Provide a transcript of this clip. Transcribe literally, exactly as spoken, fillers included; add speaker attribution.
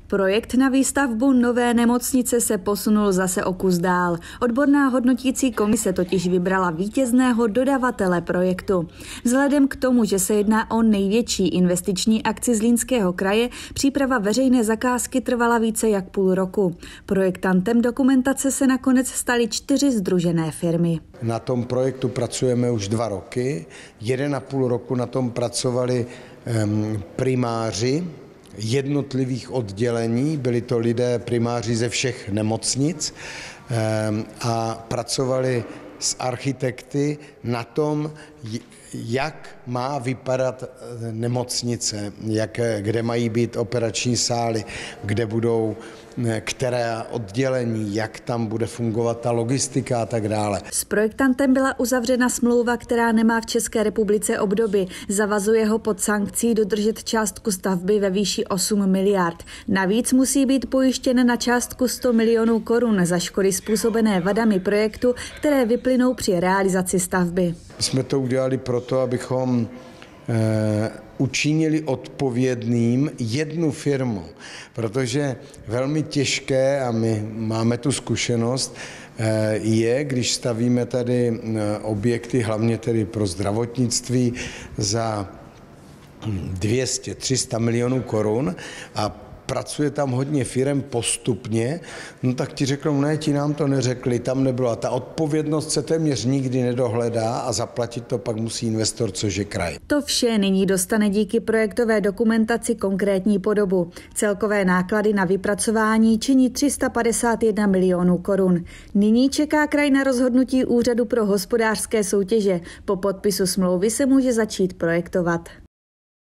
Speaker 1: Projekt na výstavbu nové nemocnice se posunul zase o kus dál. Odborná hodnotící komise totiž vybrala vítězného dodavatele projektu. Vzhledem k tomu, že se jedná o největší investiční akci Zlínského kraje, příprava veřejné zakázky trvala více jak půl roku. Projektantem dokumentace se nakonec staly čtyři sdružené firmy.
Speaker 2: Na tom projektu pracujeme už dva roky. Jeden a půl roku na tom pracovali um, primáři jednotlivých oddělení, byli to lidé primáři ze všech nemocnic a pracovali s architekty na tom, jak má vypadat nemocnice, jak, kde mají být operační sály, kde budou které oddělení, jak tam bude fungovat ta logistika a tak dále.
Speaker 1: S projektantem byla uzavřena smlouva, která nemá v České republice obdoby. Zavazuje ho pod sankcí dodržet částku stavby ve výši osm miliard. Navíc musí být pojištěn na částku sto milionů korun za škody způsobené vadami projektu, které vyplynou při realizaci stavby.
Speaker 2: Jsme to udělali proto, abychom eh, učinili odpovědným jednu firmu, protože velmi těžké, a my máme tu zkušenost, je, když stavíme tady objekty, hlavně tedy pro zdravotnictví, za dvě stě tři sta milionů korun a pracuje tam hodně firem postupně, no tak ti řeknou, ne, ti nám to neřekli, tam nebylo. A ta odpovědnost se téměř nikdy nedohledá a zaplatit to pak musí investor, což je kraj.
Speaker 1: To vše nyní dostane díky projektové dokumentaci konkrétní podobu. Celkové náklady na vypracování činí tři sta padesát jedna milionů korun. Nyní čeká kraj na rozhodnutí Úřadu pro hospodářské soutěže. Po podpisu smlouvy se může začít projektovat.